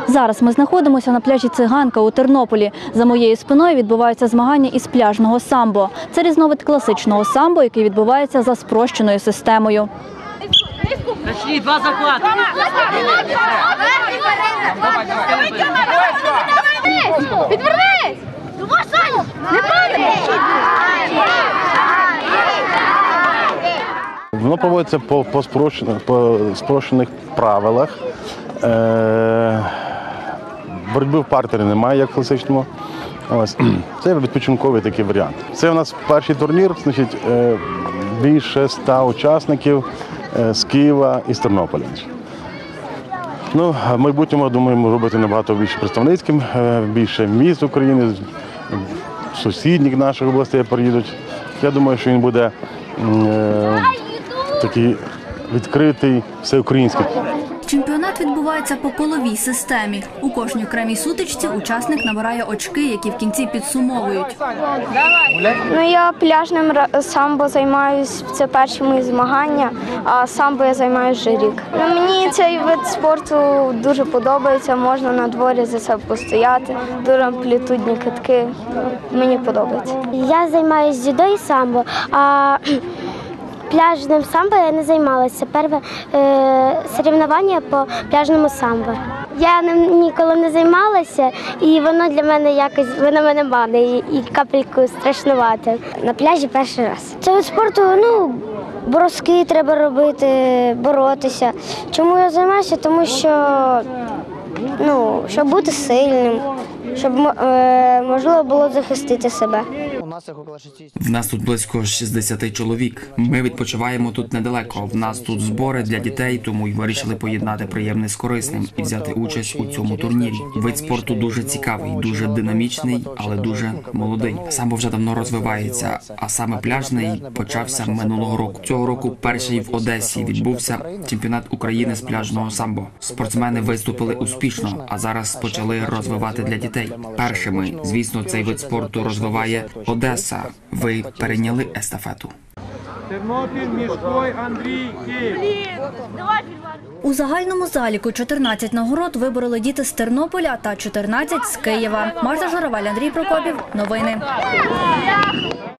Зараз ми знаходимося на пляжі «Циганка» у Тернополі. За моєю спиною відбуваються змагання із пляжного самбо. Це різновид класичного самбо, який відбувається за спрощеною системою. Начни, два захвата. Відвернись! Не падай! Воно проводиться по спрощених правилах. Боротьби в партері немає, як в класичному. Це відпочинковий такий варіант. Це у нас перший турнір, значить, більше 100 учасників з Києва і з Тернополя. Ну, в майбутньому, думаємо, робити набагато більше представницьким, більше міст України, сусідніх наших областей приїдуть. Я думаю, що він буде такий відкритий, всеукраїнський. Чемпіонат відбувається по коловій системі. У кожній окремій сутичці учасник набирає очки, які в кінці підсумовують. Я пляжним самбо займаюся, це перші мої змагання, а самбо я займаюся вже рік. Мені цей вид спорту дуже подобається, можна на дворі за це постояти, дуже амплітудні китки, мені подобається. Я займаюся дзюдо і самбо, а пляжним самбо я не займалася. Перше соревнування по пляжному самбо. Я ним ніколи не займалася, і воно для мене якось, воно мене мане, і капельку страшнувати. На пляжі перший раз. Це від спорту, броски треба робити, боротися. Чому я займаюся? Тому що, щоб бути сильним, щоб можливо було захистити себе. В нас тут близько 60 чоловік. Ми відпочиваємо тут недалеко. В нас тут збори для дітей, тому й вирішили поєднати приємне з корисним і взяти участь у цьому турнірі. Вид спорту дуже цікавий, дуже динамічний, але дуже молодий. Самбо вже давно розвивається, а саме пляжний почався минулого року. Цього року перший в Одесі відбувся чемпіонат України з пляжного самбо. Спортсмени виступили успішно, а зараз почали розвивати для дітей. Першими, звісно, цей вид спорту розвиває Одеса. Ви перейняли естафету. Тернопіль, Мішкой, Андрій, Київ. У загальному заліку 14 нагород вибороли діти з Тернополя та 14 з Києва. Марта Журавель, Андрій Прокопів. Новини.